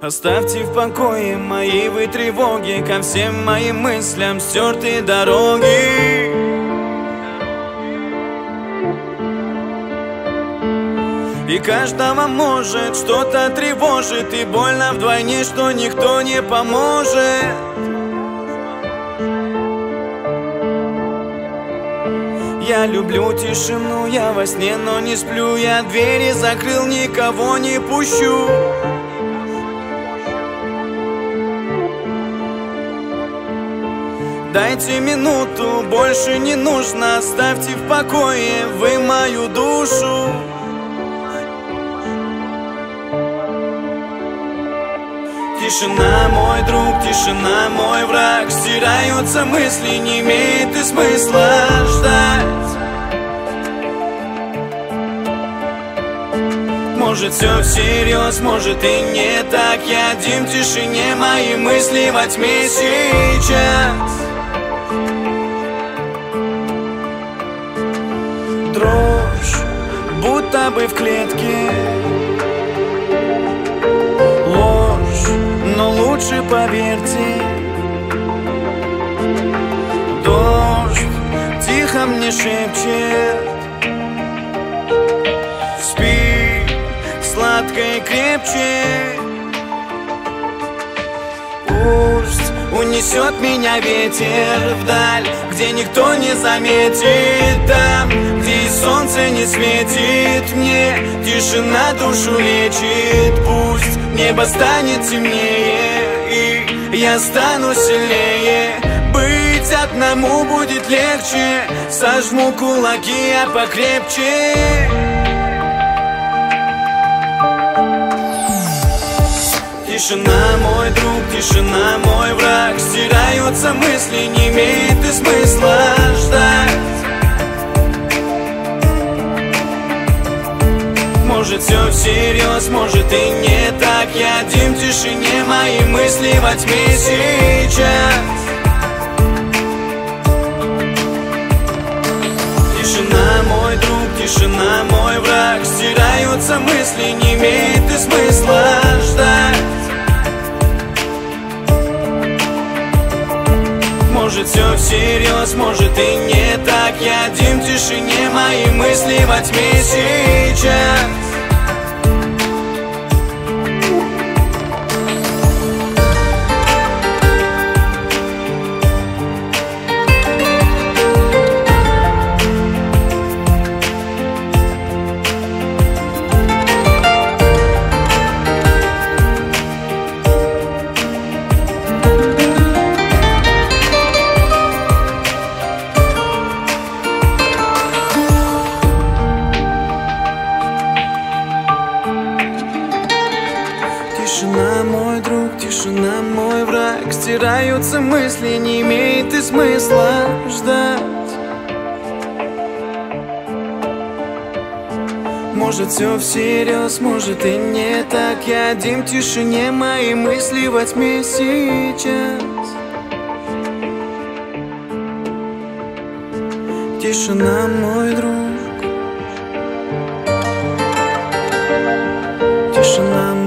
Оставьте в покое мои вы тревоги, ко всем моим мыслям стертые дороги. И каждого может что-то тревожит, и больно вдвойне, что никто не поможет. Я люблю тишину, я во сне, но не сплю. Я двери закрыл, никого не пущу. Дайте минуту, больше не нужно. Оставьте в покое вы мою душу. Тишина, мой друг, тишина, мой враг. Стираются мысли, не имеет и смысла ждать. Может все всерьез, может и не так. Я один в тишине, мои мысли во тьме сейчас. Дрожь, будто бы в клетке. Ложь, но лучше поверьте. Дождь тихо мне шепчет: спи сладко и крепче. Пусть унесет меня ветер вдаль, где никто не заметит. Там, где и солнце не светит мне, тишина душу лечит. Пусть небо станет темнее, и я стану сильнее. Быть одному будет легче. Сожму кулаки, а покрепче. Тишина, мой друг, тишина, мой враг. Стираются мысли, не имеет и смысла ждать. Может все всерьез, может и не так. Я один в тишине, мои мысли во тьме сейчас. Тишина, мой друг, тишина, мой враг. Стираются мысли, не имеет и смысла ждать. Может все всерьез, может и не так. Я один в тишине, мои мысли во тьме сейчас. Тишина, мой друг, тишина, мой враг. Стираются мысли, не имеет и смысла ждать. Может все всерьез, может и не так. Я один в тишине, мои мысли во тьме сейчас. Тишина, мой друг, тишина,